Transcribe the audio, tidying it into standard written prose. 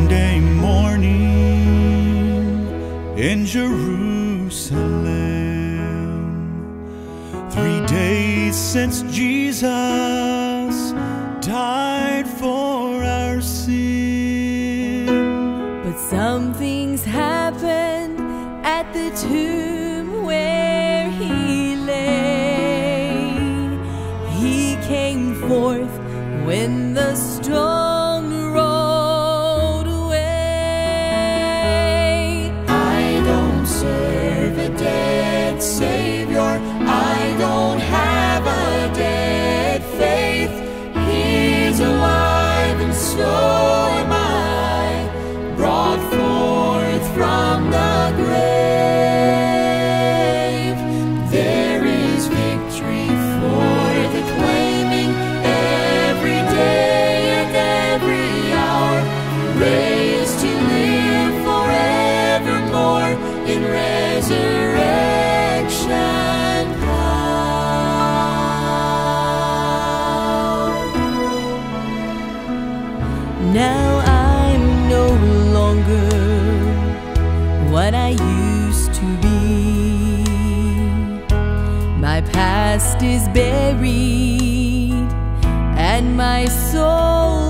Sunday morning in Jerusalem, 3 days since Jesus died for our sin. But some things happened at the tomb where he lay. He came forth when the storm rolled away. I don't serve a dead Savior, I don't have a dead faith. He's alive and so am I, brought forth from the grave. There is victory for the claiming every day and every hour, raised to live forevermore in resurrection power. Now I'm no longer what I used to be. My past is buried and my soul